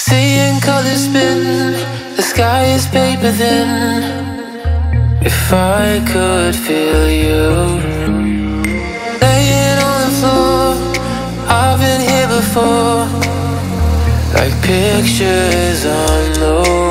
Seeing colors spin, the sky is paper thin. If I could feel you laying on the floor, I've been here before, like pictures on the wall.